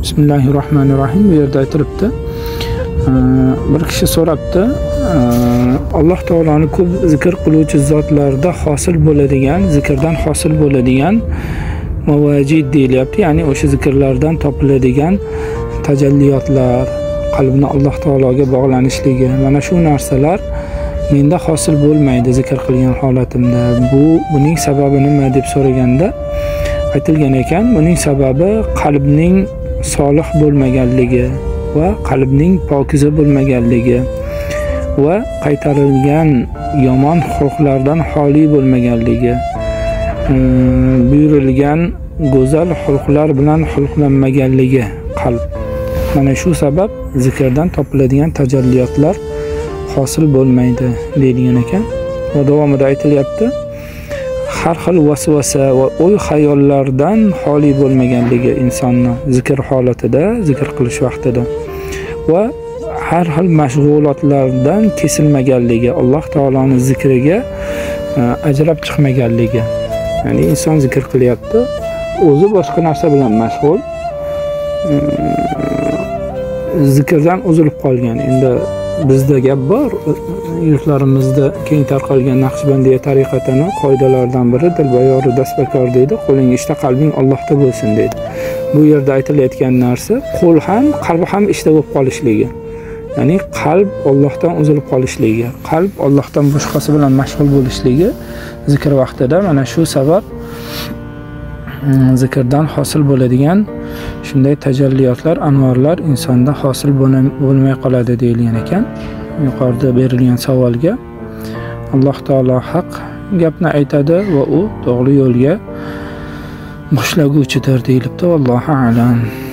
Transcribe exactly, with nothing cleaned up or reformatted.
Bismillahirrahmanirrahim. Bu yerda aytilibdi. Bir kishi so'rabdi, Alloh taoloni ko'p zikr qiluvchi zotlarda hosil bo'ladigan, zikrdan hosil bo'ladigan mavajid deyilyapti. Ya'ni o'sha zikrlardan topiladigan tajalliyotlar, qalbni Alloh taologa bog'lanishligi, mana shu narsalar menda hosil bo'lmaydi zikr qilgan holatimda. Bu buning sababi nima deb so'raganda aytilgan ekan, buning sababi qalbning solih bo'lmaganligi va qalbning pokiza bo'lmaganligi va qaytarilgan yomon xulqlardan xoli bo'lmaganligi, buyurilgan go'zal xulqlar bilan xulqlanmaganligi qalb. Mana shu sabab zikrdan topiladigan tajalliyotlar hosil bo'lmaydi deyilgan ekan. Va davomida aytilyapti, har xil vasvasa va o'y xayollardan xoli bo'lmaganligi insonni zikr holatida, zikr qilish vaqtida va har xil mashg'ulotlardan kesilmaganligi, Alloh taoloning zikriga ajrab chiqmaganligi. Ya'ni inson zikr qilyapti, o'zi boshqa narsa bilan mashg'ul, zikrdan uzilib qolgan. Endi bizda gap bor, yurtlarimizda keng tarqalgan Naqshbandiya tariqatining qoidalaridan biri dilbayoru dasbakor deydi, qo'ling ishda, qalbing Allohda bo'lsin deydi. Bu yerda aytilayotgan narsa qo'l ham, qalb ham ishda bo'lib qolishligi. Ya'ni qalb Allohdan uzilib qolishligi, qalb Allohdan boshqasi bilan mashg'ul bo'lishligi zikr vaqtida mana shu sabab zikrdan hosil bo'ladigan shunday tajalliyotlar, anvorlar insonda hosil bo'lmay qoladi deyilgan ekan. Yuqorida berilgan savolga Alloh taolo haq gapni aytadi va u to'g'ri yo'lga boshlaguvchidir deyilibdi. Allohu a'lam.